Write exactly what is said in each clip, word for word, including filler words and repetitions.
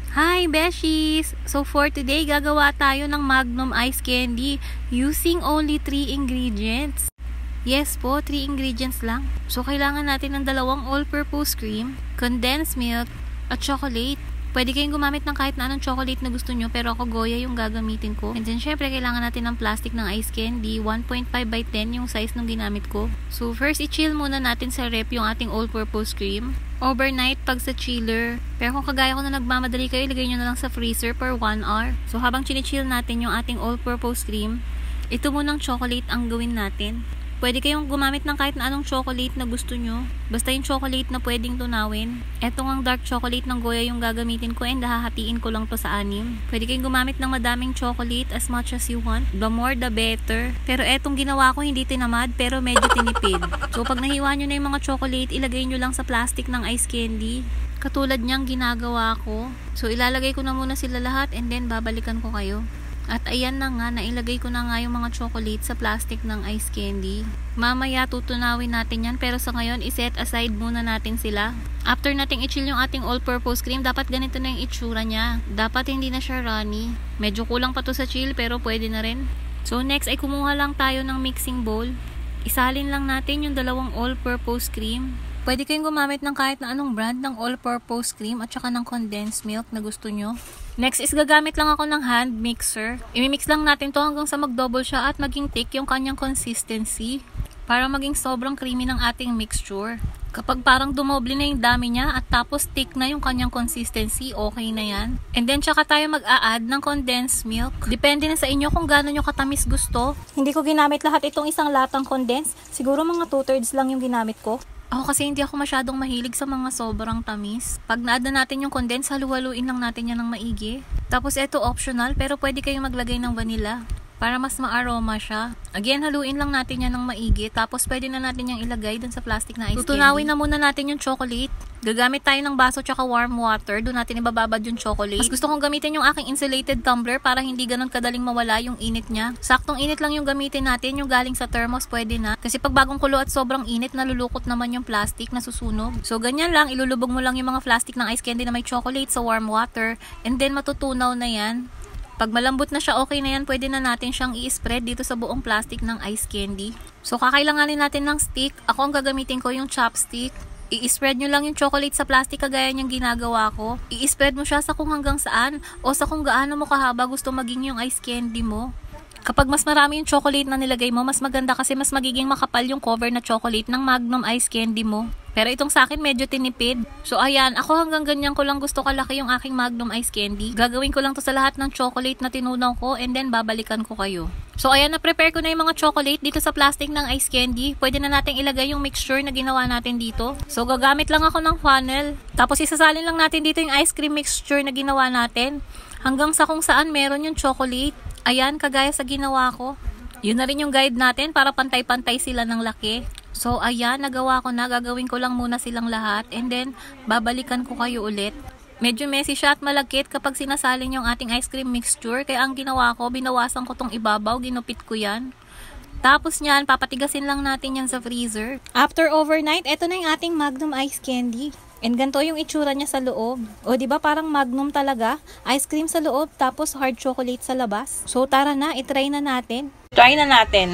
Hi Beshies! So for today, gagawa tayo ng Magnum Ice Candy using only three ingredients. Yes po, three ingredients lang. So kailangan natin ng dalawang all-purpose cream, condensed milk, at chocolate. Pwede kayong gumamit ng kahit na anong chocolate na gusto nyo, pero ako Goya yung gagamitin ko. And then syempre, kailangan natin ng plastic ng ice candy. one point five by ten yung size ng ginamit ko. So first, i-chill muna natin sa rep yung ating all-purpose cream. Overnight pag sa chiller. Pero kung kagaya ko na nagmamadali kayo, ilagay nyo na lang sa freezer for one hour. So habang chini-chill natin yung ating all-purpose cream, ito munang chocolate ang gawin natin. Pwede kayong gumamit ng kahit na anong chocolate na gusto nyo. Basta yung chocolate na pwedeng tunawin. Etong ang dark chocolate ng Goya yung gagamitin ko and hahatiin ko lang to sa anim. Pwede kayong gumamit ng madaming chocolate as much as you want. The more the better. Pero etong ginawa ko hindi tinamad pero medyo tinipid. So pag nahiwa nyo na yung mga chocolate, ilagay nyo lang sa plastic ng ice candy. Katulad niyang ginagawa ko. So ilalagay ko na muna sila lahat and then babalikan ko kayo. At ayan na nga, nailagay ko na nga yung mga chocolate sa plastic ng ice candy. Mamaya tutunawin natin yan, pero sa ngayon, iset aside muna natin sila. After nating i-chill yung ating all-purpose cream, dapat ganito na yung itsura niya. Dapat hindi na siya runny. Medyo kulang pa to sa chill, pero pwede na rin. So next ay kumuha lang tayo ng mixing bowl. Isalin lang natin yung dalawang all-purpose cream. Pwede kayong gumamit ng kahit na anong brand ng all-purpose cream at saka ng condensed milk na gusto nyo. Next is gagamit lang ako ng hand mixer. Imimix lang natin to hanggang sa mag-double siya at maging thick yung kanyang consistency para maging sobrang creamy ng ating mixture. Kapag parang dumoble na yung dami niya at tapos thick na yung kanyang consistency, okay na yan. And then tsaka tayo mag-a-add ng condensed milk. Depende na sa inyo kung gaano nyo katamis gusto. Hindi ko ginamit lahat itong isang latang condensed. Siguro mga two thirds lang yung ginamit ko. Ako kasi hindi ako masyadong mahilig sa mga sobrang tamis. Pag na-add na natin yung condensed, halu-haluin lang natin yan ng maigi. Tapos ito optional, pero pwede kayong maglagay ng vanilla para mas ma-aroma siya. Again, haluin lang natin yan ng maigi. Tapos pwede na natin yung ilagay dun sa plastic na ice candy. Tutunawin na muna natin yung chocolate. Gagamit tayo ng baso tsaka warm water. Doon natin ibababad yung chocolate. Mas gusto kong gamitin yung aking insulated tumbler para hindi ganun kadaling mawala yung init niya. Saktong init lang yung gamitin natin. Yung galing sa thermos pwede na. Kasi pag bagong kulo at sobrang init, nalulukot naman yung plastic na susunog. So ganyan lang. Ilulubog mo lang yung mga plastic ng ice candy na may chocolate sa warm water. And then matutunaw na yan. Pag malambot na siya, okay na yan. Pwede na natin siyang i-spread dito sa buong plastic ng ice candy. So kakailanganin natin ng stick. Ako ang gagamitin ko yung chopstick. I-spread nyo lang yung chocolate sa plastic kagaya niyang ginagawa ko. I-spread mo siya sa kung hanggang saan o sa kung gaano mo kahaba gusto maging yung ice candy mo. Kapag mas marami yung chocolate na nilagay mo, mas maganda kasi mas magiging makapal yung cover na chocolate ng Magnum Ice Candy mo. Pero itong sa akin medyo tinipid. So ayan, ako hanggang ganyan ko lang gusto kalaki yung aking Magnum Ice Candy. Gagawin ko lang to sa lahat ng chocolate na tinunaw ko and then babalikan ko kayo. So ayan, na-prepare ko na yung mga chocolate dito sa plastic ng ice candy. Pwede na nating ilagay yung mixture na ginawa natin dito. So gagamit lang ako ng funnel. Tapos isasalin lang natin dito yung ice cream mixture na ginawa natin. Hanggang sa kung saan meron yung chocolate. Ayan, kagaya sa ginawa ko. Yun na rin yung guide natin para pantay-pantay sila ng laki. So ayan, nagawa ko na. Gagawin ko lang muna silang lahat. And then, babalikan ko kayo ulit. Medyo messy siya at malagkit kapag sinasalin yung ating ice cream mixture. Kaya ang ginawa ko, binawasan ko tong ibabaw. Ginupit ko yan. Tapos niyan, papatigasin lang natin yan sa freezer. After overnight, eto na yung ating Magnum Ice Candy. And ganito yung itsura niya sa loob. O diba parang Magnum talaga? Ice cream sa loob, tapos hard chocolate sa labas. So tara na, itry na natin. Try na natin.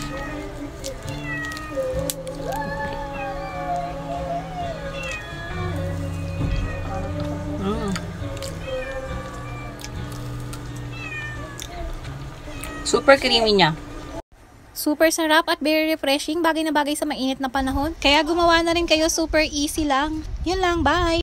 Mm. Super creamy niya. Super sarap at very refreshing. Bagay na bagay sa mainit na panahon. Kaya gumawa na rin kayo, super easy lang. Yun lang, bye!